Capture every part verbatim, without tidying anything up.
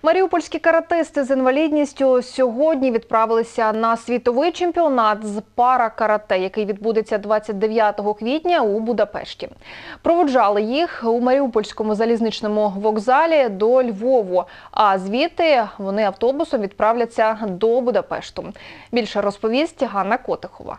Маріупольські каратисти з інвалідністю сьогодні відправилися на світовий чемпіонат з пара-карате, який відбудеться двадцять дев'ятого квітня у Будапешті. Проводжали їх у Маріупольському залізничному вокзалі до Львову, а звідти вони автобусом відправляться до Будапешту. Більше розповість Ганна Котихова.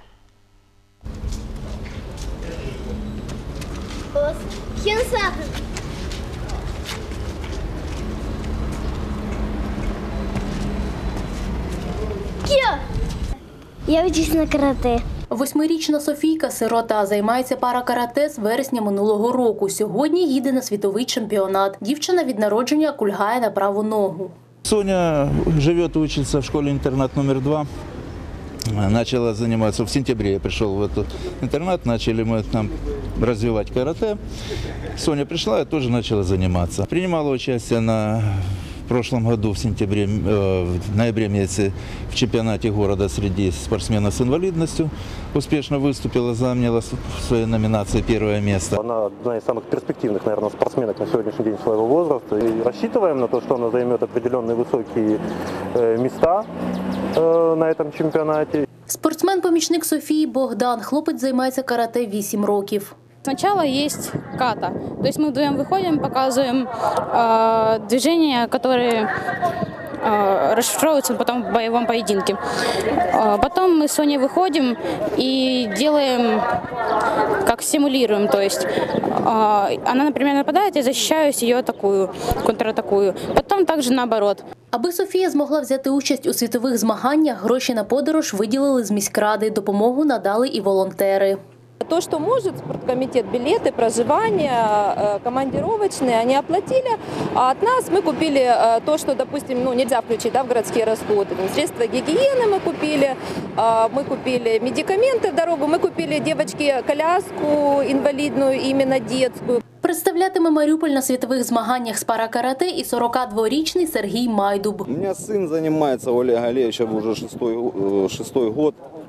Я вчусь на карате. Восьмирічна Софійка – сирота, займається пара-карате з вересня минулого року. Сьогодні їде на світовий чемпіонат. Дівчина від народження кульгає на праву ногу. Соня живет и учится в школе-интернат номер два. Начала заниматься в сентябре. Я пришел в этот интернат, начали мы там развивать карате. Соня пришла и тоже начала заниматься. Принимала участие на в прошлом году, в сентябре, в ноябре месяце в чемпионате города среди спортсменов с инвалидностью. Успешно выступила, заняла в своей номинации первое место. Она одна из самых перспективных, наверное, спортсменок на сегодняшний день своего возраста. И рассчитываем на то, что она займет определенные высокие места на этом чемпионате. Спортсмен-помічник Софії Богдан. Хлопець займається карате вісім років. Сначала есть ката, то есть мы вдвоем выходим, показываем э, движения, которые э, расшифровываются потом в боевом поединке. Э, потом мы с Соней выходим и делаем, как симулируем, то есть э, она, например, нападает, я защищаюсь, ее атакую, контратакую. Потом также наоборот. Аби Софія змогла взяти участь у світових змаганнях, гроші на подорож виділили з міськради, допомогу надали і волонтери. То, что может, спорткомитет, билеты, проживание, командировочные, они оплатили, а от нас мы купили то, что, допустим, ну, нельзя включить, да, в городские расходы. Средства гигиены мы купили, мы купили медикаменты в дорогу, мы купили девочке коляску инвалидную, именно детскую. Представлятиме Маріуполь на світових змаганнях з пара-карате і сорокадворічний Сергій Майдуб. У меня сын занимается, у Олега Олеговича уже шестой, шестой год.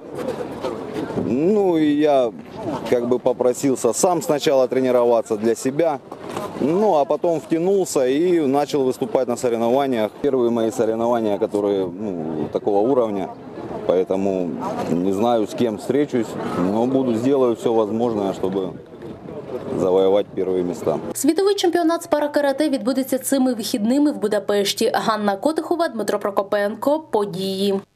Ну, и я как бы попросился сам сначала тренироваться для себя, ну, а потом втянулся и начал выступать на соревнованиях. Первые мои соревнования, которые, ну, такого уровня, поэтому не знаю, с кем встречусь, но буду, сделаю все возможное, чтобы завоювати перші місця. Світовий чемпіонат з пара-карате відбудеться цими вихідними в Будапешті. Ганна Котихова, Дмитро Прокопенко. Події.